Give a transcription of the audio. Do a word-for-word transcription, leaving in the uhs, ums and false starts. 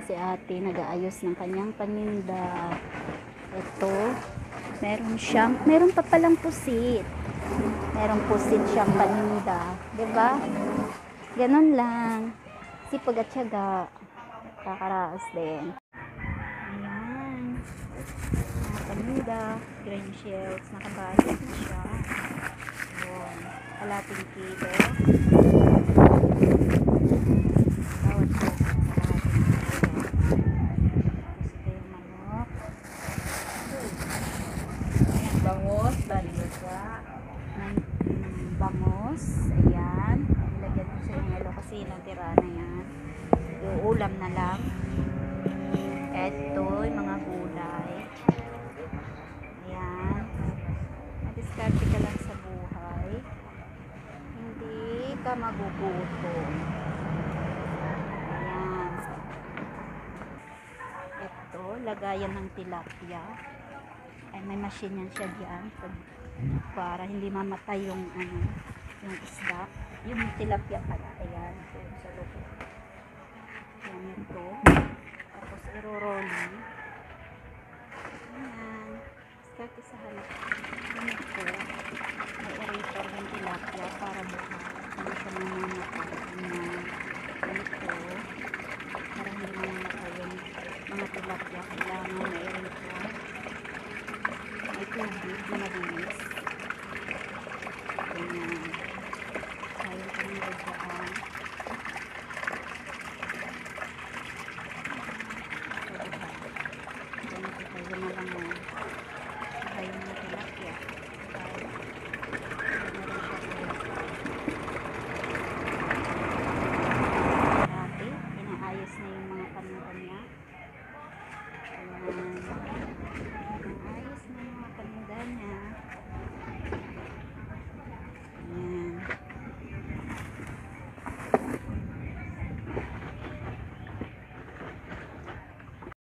si ate nag-aayos ng kanyang paninda. Ito, meron siyang, meron pa palang pusit. Meron pusit siyang paninda. Diba? Ganon lang. Sipag at syaga. Kakaraos din. Ayan. Mga paninda. Green shells. Nakabasok na siya. Ayan. Kalating kilo. Bawat pusit sa Bangos, balyosa. Bangos. Ayan. Ilagyan ko siya ng yelo kasi natira na yan. Uulam na lang. Ito, yung mga gulay. Ayan. Madiskarte ka lang sa buhay. Hindi ka magugutom. Ayan. Ito, lagayan ng tilapia. Ay, may machine yan siya dyan para hindi mamatay yung ano, yung isda, yung tilapia pala. Ayan, ito sa loob. Ayan ito. Tapos iro-rolling. Ayan. Start sa halap. Ayan ito. May eraser ng tilapia para buka. Hindi siya mamamatay. Ayan. Ayan ito. Para hindi mamamatay yung mga tilapia. Kailangan may eraser. May tubig na malinis. Ganyan. Ayaw ko nila dyan. Ganyan ko kayo malangon. Ayaw na tilapia. Dati, inaayos na yung mga paninda niya. Ayan.